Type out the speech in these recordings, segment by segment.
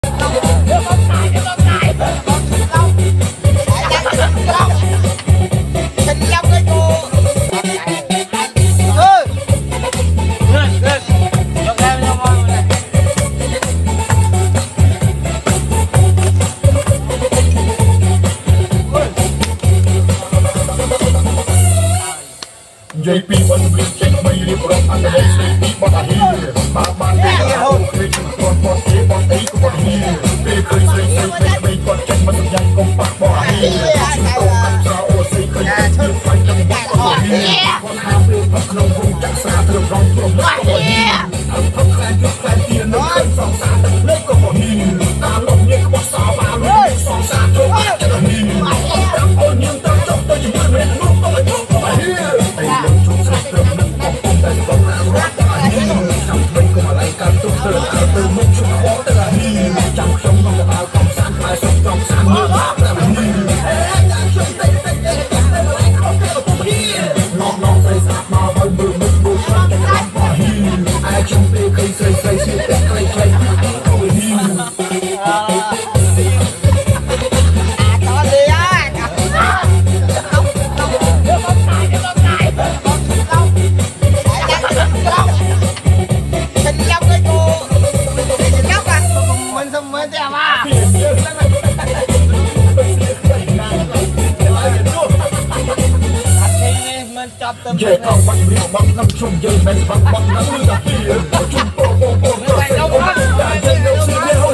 JP vẫn biết chạy mây đi pro ăn đây đi bọn anh hiền ba ba đi hôn khi chúng bọn ấy của bọn hiền về khơi xây bọn chạy mà từng nhanh công bạc bọn hiền chúng tôi ăn sao ô xây khơi nhiều phải trong bọn hiền bọn ham yêu thật nông vùng chẳng xa thường rong from bọn hiền thấp khen trước khen tiền nó khơi sòng xa lấy của bọn hiền ta lộng như bọn sao vào lấy sòng xa cho bọn hiền đang ôn nhưng ta trong tôi chỉ muốn mình lúc tôi lúc bọn hiền từ một chút khó tới là hi trong sống không có bao công sản phải sống trong sản mưa là hi ngon ngon say sạp mà hơi mưa mưa sang trong lòng mà hi ai trong tê cây xây xịt cây thôi hi Dễ con bắt biểu bằng năm chung dây men bằng năm mươi là kia chung bộ đã dây đâu xin lê hôi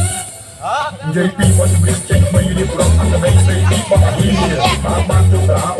JP vẫn biết chạy mây đi pro ăn đây đi bọn anh hiền ba ba từ đã